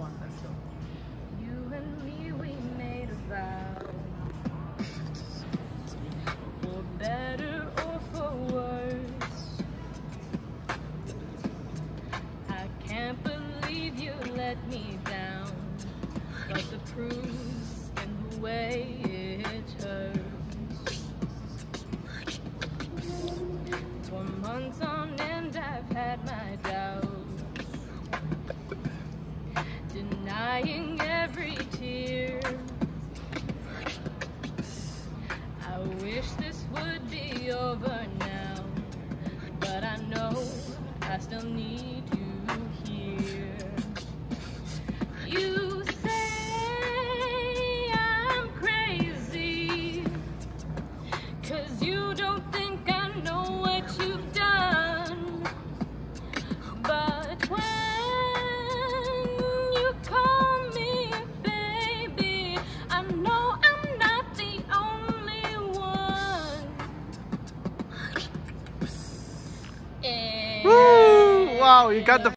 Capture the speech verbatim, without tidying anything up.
on, let's go. You and me, we made a vow. For better or for worse. I can't believe you let me down. But the proof's in the way it hurts. For months on end I've had my doubts, denying every tear. I wish this would be over now, but I know I still need you here. You say I'm crazy, 'cause you don't think I know what you've done. But when you call me baby, I know I'm not the only one. And Woo! Wow, you got the